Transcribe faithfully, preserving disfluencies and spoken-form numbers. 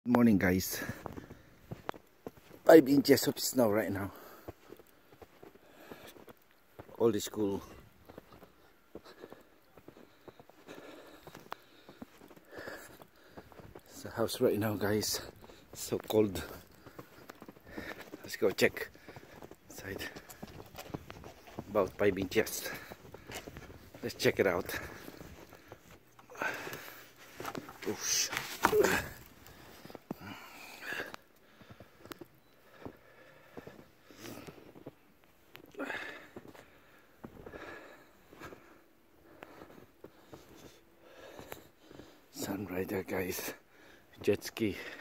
Good morning, guys. Five inches of snow right now. All the school. It's the house right now, guys. So cold. Let's go check inside. About five inches. Let's check it out. Oosh. Sun right there, guys. Jet ski.